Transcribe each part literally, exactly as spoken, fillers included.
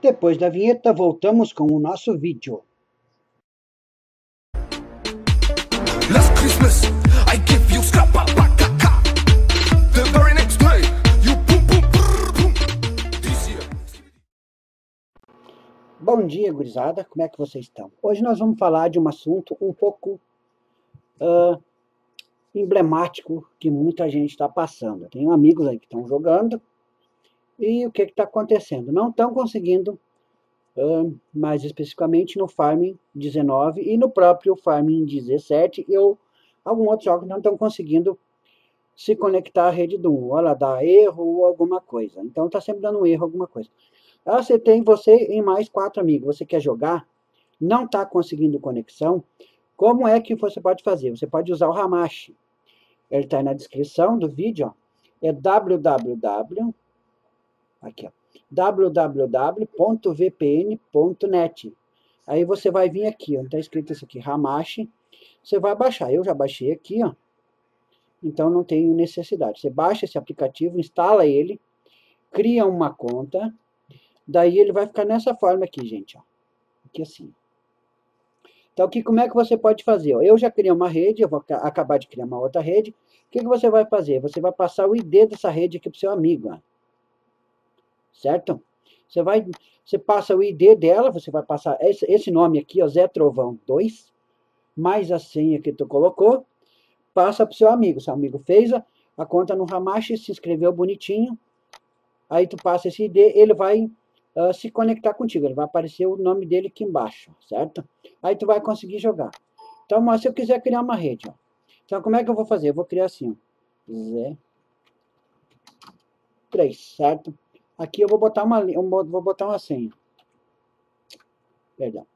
Depois da vinheta, voltamos com o nosso vídeo. Last Christmas, I give you scrappa bakaka. The very next day, you boom boom brrr, boom. This year. Bom dia, gurizada. Como é que vocês estão? Hoje nós vamos falar de um assunto um pouco uh, emblemático que muita gente está passando. Eu tenho amigos aí que estão jogando e o que está acontecendo? Não estão conseguindo, uh, mais especificamente no Farming dezenove e no próprio Farming dezessete, ou alguns outros jogos não estão conseguindo se conectar à rede do um. Olha, dá erro ou alguma coisa. Então está sempre dando um erro, alguma coisa. Ah, você tem você e mais quatro amigos. Você quer jogar? Não está conseguindo conexão? Como é que você pode fazer? Você pode usar o Hamachi. Ele está aí na descrição do vídeo. Ó. É www. Aqui, ó. w w w ponto v p n ponto net. Aí você vai vir aqui, ó. Está escrito isso aqui, Hamachi. Você vai baixar. Eu já baixei aqui, ó. Então não tenho necessidade. Você baixa esse aplicativo, instala ele, cria uma conta. Daí ele vai ficar nessa forma aqui, gente, ó. Aqui assim. Então, aqui, como é que você pode fazer? Eu já criei uma rede, eu vou acabar de criar uma outra rede. O que, que você vai fazer? Você vai passar o I D dessa rede aqui para o seu amigo, ó. Certo? Você vai, você passa o I D dela, você vai passar esse, esse nome aqui, ó, Zé Trovão dois, mais a senha que tu colocou, passa para o seu amigo. Seu amigo fez a, a conta no Hamachi, se inscreveu bonitinho, aí tu passa esse I D, ele vai Uh, se conectar contigo, ele vai aparecer o nome dele aqui embaixo, certo? Aí tu vai conseguir jogar. Então, mas se eu quiser criar uma rede, ó. Então, como é que eu vou fazer? Eu vou criar assim, ó. Zé três, certo? Aqui eu vou botar uma, eu vou botar uma senha. Perdão.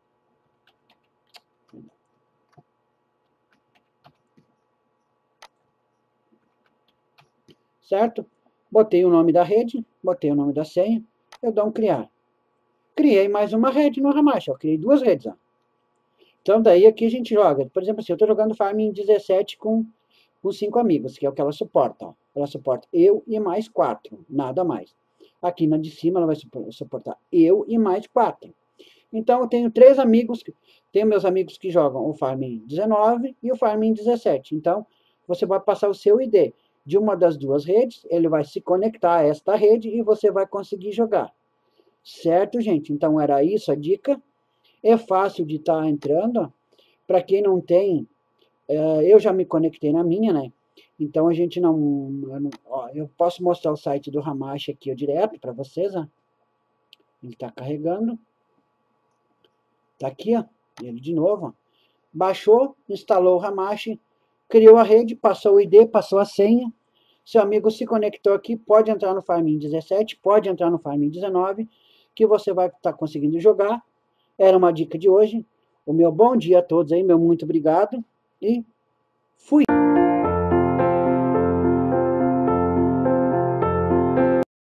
Certo? Botei o nome da rede, botei o nome da senha, eu dou um criar. Criei mais uma rede no Hamachi, ó. Criei duas redes, ó. Então, daí aqui a gente joga. Por exemplo, assim, eu estou jogando Farming dezessete com, com cinco amigos, que é o que ela suporta. Ó. Ela suporta eu e mais quatro, nada mais. Aqui na de cima ela vai suportar eu e mais quatro. Então, eu tenho três amigos, tenho meus amigos que jogam o Farming dezenove e o Farming dezessete. Então, você vai passar o seu I D de uma das duas redes, ele vai se conectar a esta rede e você vai conseguir jogar. Certo, gente? Então, era isso a dica. É fácil de estar tá entrando. Para quem não tem, é, eu já me conectei na minha, né? Então a gente não. Eu, não, ó, eu posso mostrar o site do Hamachi aqui ó, direto para vocês, ó. Ele está carregando. Está aqui, ó. Ele de novo, ó. Baixou, instalou o Hamachi, criou a rede, passou o I D, passou a senha. Seu amigo se conectou aqui, pode entrar no Farming dezessete, pode entrar no Farming dezenove, que você vai estar tá conseguindo jogar. Era uma dica de hoje. O meu bom dia a todos aí, meu muito obrigado e fui!